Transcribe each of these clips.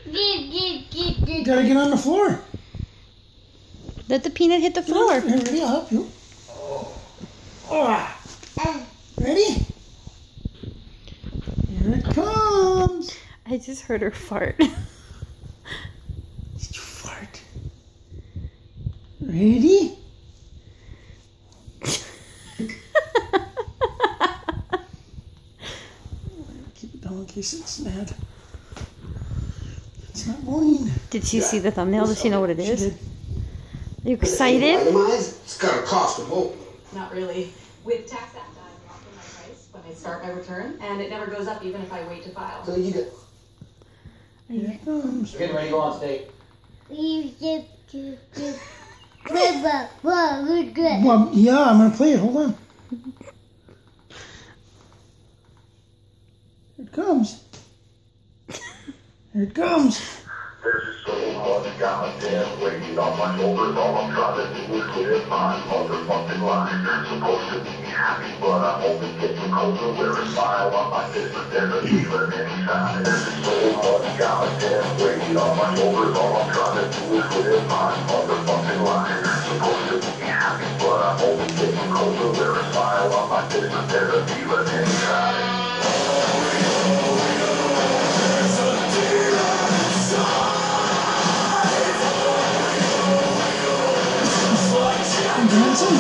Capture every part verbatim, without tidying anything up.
You gotta get on the floor. Let the peanut hit the floor. Here, ready? I'll help you. Oh. Ready? Here it comes. I just heard her fart. Did you fart? Ready? Keep it down in case it's mad. It's not going. Did she see the thumbnail? Does she know what it She is? did. Are you excited? It's got a cost of hope. Not really. With Tax Act, I'm locking my price when I start my return, and it never goes up even if I wait to file. So you get. Here it comes. We're getting ready to go on stage. Well, yeah, I'm gonna play it. Hold on. Here it comes. Here it comes. There's so much goddamn weight on my shoulders. All I'm trying to do is live my motherfucking life. Supposed to be happy, but I'm only getting colder. Wear a smile on my face, but there's a feeling inside. There's so much goddamn weight on my shoulders. All I'm trying to do is live my motherfucking life. Supposed to be happy, but I'm only getting colder. Wear a smile on my face, but there's a feeling inside. Dancing.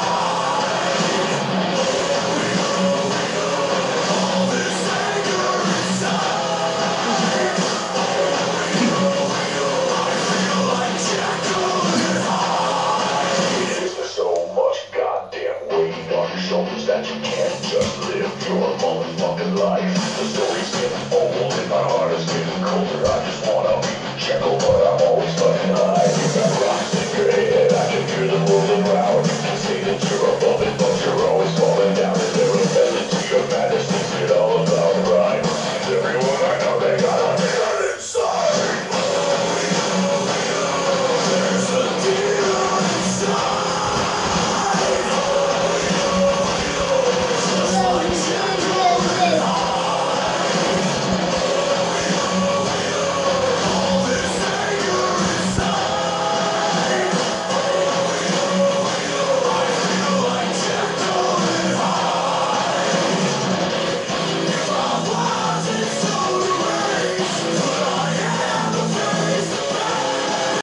So much goddamn weight on your shoulders that you can't just live your motherfucking life. The story's getting old and my heart is getting colder. I just wanna be gentle, but